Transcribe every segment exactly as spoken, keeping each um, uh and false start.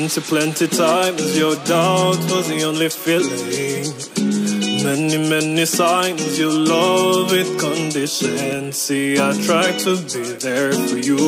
Plenty, plenty times your doubt was the only feeling. Many, many signs your love with condition. See, I tried to be there for you.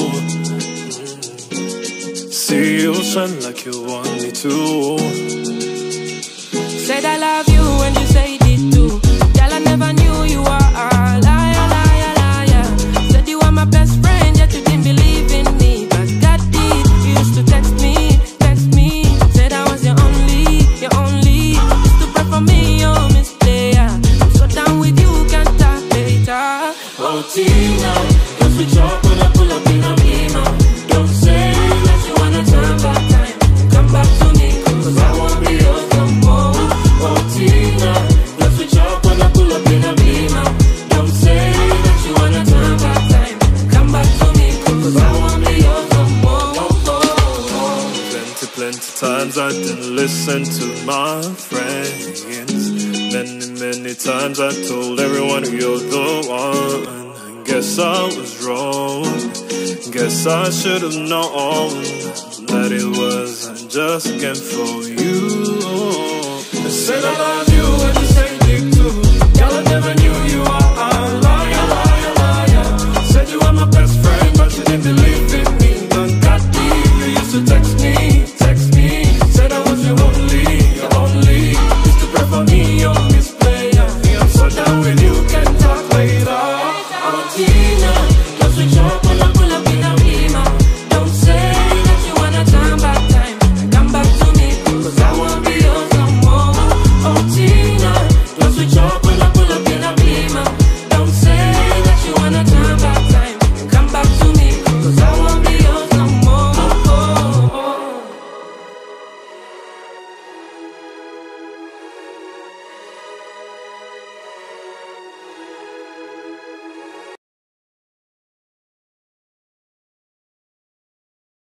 Mm. See you shine like you want me to. Said I love you and you said it too. Girl, I never knew you were a liar, liar, liar. Said you were my best friend, yet you didn't believe in me. But God did. You used to text me, text me. Said I was your only, your only. Used to pray for me, oh Miss Player. I'm so down with you, can't talk later. Oh Tina, don't switch up when I pull up in a beamer. Don't say that you wanna turn back time. Come back to me, cause I won't be yours no more. Oh Tina, don't switch up when I pull up in a beamer. Don't say that you wanna turn back time. Come back to me, cause I won't be yours no more. Oh, oh, oh. Plenty, plenty times I didn't listen to my friends. Many, many times I told everyone you're the one. Guess I was wrong. Guess I should have known that it wasn't just again for you. I said I love you